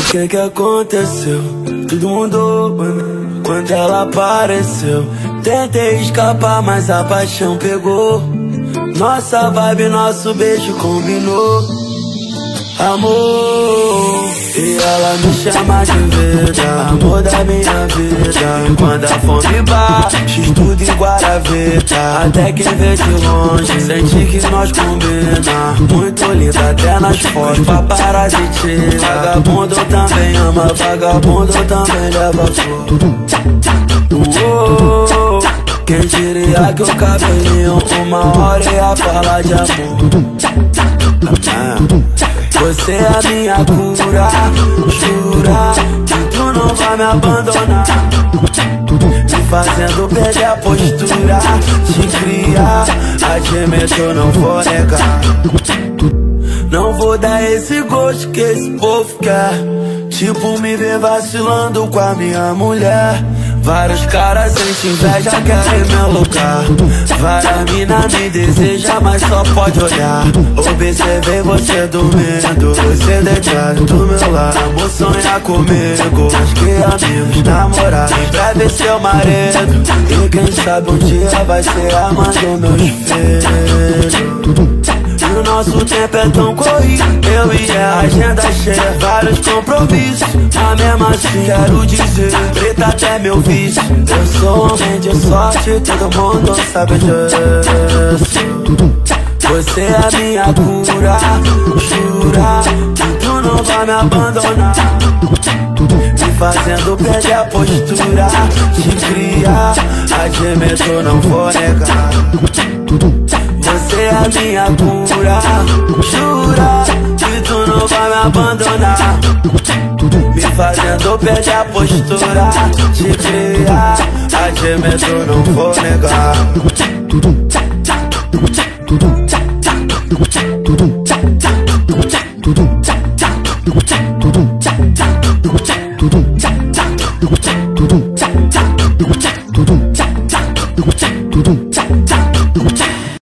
que aconteceu? Tudo mudou, mano, quando ela apareceu. Tentei escapar, mas a paixão pegou. Nossa vibe, nosso beijo combinou. Amor, e ela me chama de vida, amor da minha vida. Quando a fome bate, tudo em Guaravita. Até quem vê de longe sente que nós combina. Muito linda até nas fotos, paparazzi tira. Vagabundo também ama, vagabundo também leva flor. Quem diria que o cabelinho uma hora ia falar de amor. Você é a minha cura, jura que tu não vai me abandonar, me fazendo perder a postura, te criar, admito, eu não vou negar. Não vou dar esse gosto que esse povo quer, tipo me ver vacilando com a minha mulher. Vários caras sentem inveja, querem meu lugar. Várias mina me deseja, mas só pode olhar. Observei você dormindo, você deitado do meu lado. Amor, sonha comigo, mais que amigos, namorar. Em breve seu marido, e quem sabe um dia vai ser a mãe dos meus filhos. E o nosso tempo é tão corrido, eu e a agenda cheia, vários compromissos. Mas mesmo assim quero dizer, preta até meu vício. Eu sou homem de sorte, todo mundo sabe disso. Você é a minha cura, jura que tu não vai me abandonar, me fazendo perder a postura, te criar, admito, não vou negar. Você é a minha cura, jura que tu não vai me abandonar, me fazendo perder a postura, te criar, admito, não vou negar.